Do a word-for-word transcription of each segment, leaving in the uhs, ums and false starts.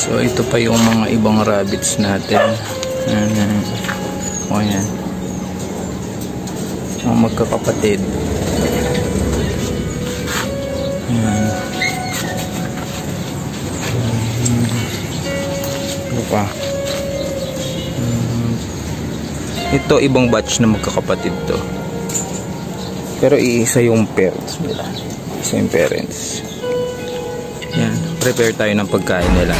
So ito pa yung mga ibang rabbits natin. Ayan. O yan. Mga magkakapatid. Ayan. Ito pa. Ito ibang batch na magkakapatid to. Pero iisa yung parents nila. Isa yung parents. Yan. Prepare tayo ng pagkain nila.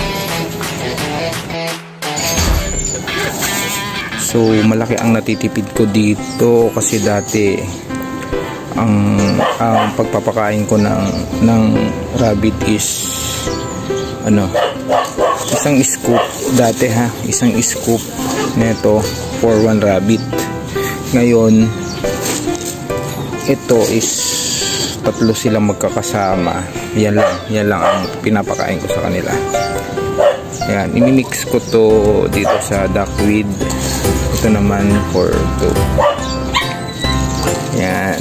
So malaki ang natitipid ko dito kasi dati ang, ang pagpapakain ko ng, ng rabbit is ano, isang scoop dati ha, isang scoop neto for one rabbit. Ngayon ito is tatlo silang magkakasama. Yan lang, yan lang ang pinapakain ko sa kanila. Yan, imimix ko to dito sa duckweed. Ito naman for two. Yan.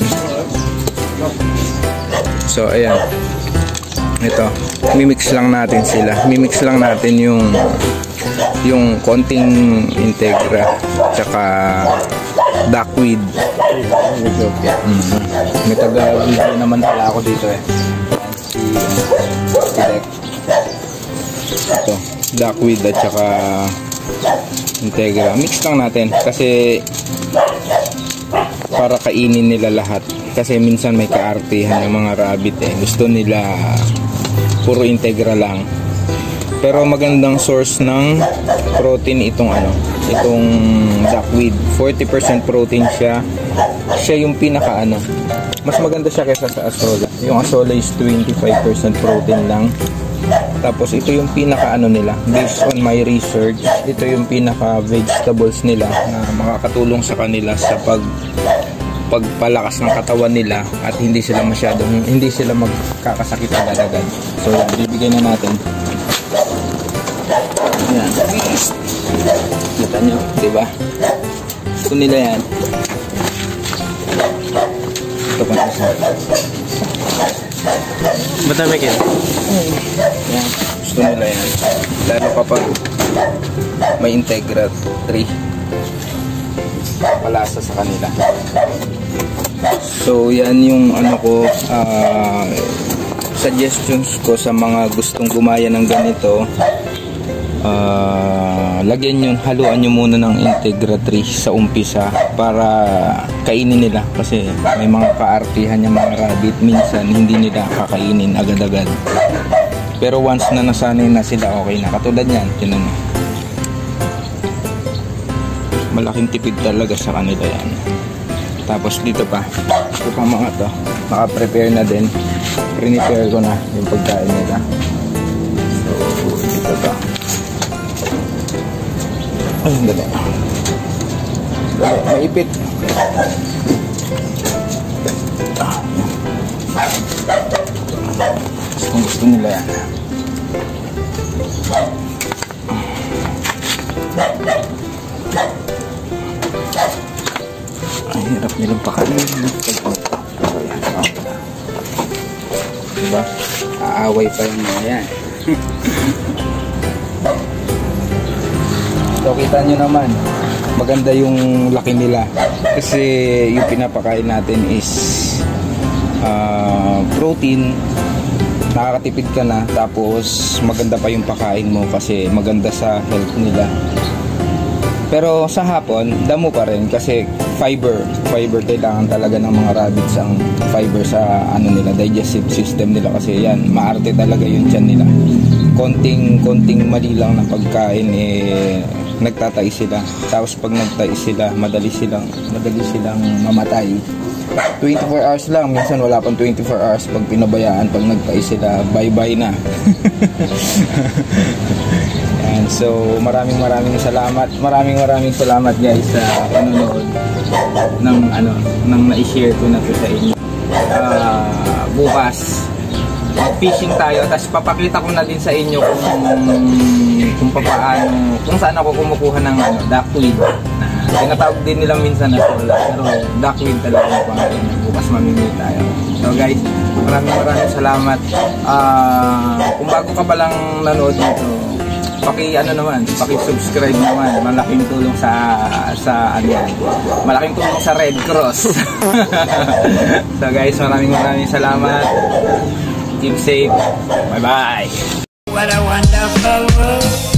So ayan, ito mimix lang natin sila, mimix lang natin yung yung konting integra tsaka duckweed. Mm-hmm. May taga-video naman pala ako dito eh, si Direk. Ito duckweed at tsaka integra, mix lang natin kasi para kainin nila lahat. Kasi minsan may kaartihan yung mga rabbit eh, gusto nila puro integra lang. Pero magandang source ng protein itong ano, itong duckweed. forty percent protein siya. Siya yung pinaka ano, mas maganda siya kaysa sa asola. Yung asola is twenty-five percent protein lang. Tapos ito yung pinaka ano nila, based on my research, ito yung pinaka vegetables nila na makakatulong sa kanila sa pag pagpalakas ng katawan nila at hindi sila masyadong hindi sila magkakasakit agad-agad. So yan, bibigyan na natin. Yan. Kita nyo, di ba? Gusto nila yan. Ito pa isa. Matami kayo? Yan. Gusto nila yan. Lalo kapag may integra three. Palasa sa kanila. So yan yung ano ko, uh, suggestions ko sa mga gustong gumaya ng ganito. Uh, lagyan nyo, haluan nyo muna ng integra three sa umpisa para kainin nila kasi may mga kaartihan yung mga rabbit, minsan hindi nila kakainin agad-agad. Pero once na nasanay na sila, okay na. Katulad yan, tinan mo. Malaking tipid talaga sa kanila yan. Tapos dito pa, ito pang mga to, naka-prepare na din. Prepare ko na yung pagkain nila. So dito to. Ay, dali. Dali, maipit. Ah, kung gusto nila yan. Ay, hirap nilang pakainin. Diba? Aaway pa yung mga yan. So kita nyo naman, maganda yung laki nila kasi yung pinapakain natin is uh, protein, nakakatipid ka na, tapos maganda pa yung pakain mo kasi maganda sa health nila. Pero sa hapon, damo pa rin kasi fiber, fiber kailangan talaga ng mga rabbits, ang fiber sa ano nila, digestive system nila kasi yan, maarte talaga yung tiyan nila. Konting, konting mali lang na pagkain eh nagtatay sila. Tapos pag nagtay sila, madali silang madali silang mamatay. twenty-four hours lang, minsan wala pang twenty-four hours pag pinabayaan, pag nagtay sila, bye-bye na. And so maraming maraming salamat. Maraming maraming salamat guys sa panonood ng ano, nang na-share ko na to sa inyo. Uh, bukas fishing tayo, tapos papakita ko na din sa inyo kung kung paano, kung saan ako kumukuha ng ano, duckweed na tinatawag din nila minsan na sola, pero duckweed talaga yung pangalan. Bukas mamimili tayo. So guys, maraming maraming salamat. Uh, kung bago ka pa lang nanood dito, paki ano naman, paki-subscribe naman. Malaking tulong sa sa ano yan. Malaking tulong sa Red Cross. So guys, maraming maraming salamat. Keep safe. Bye-bye. What a wonderful world.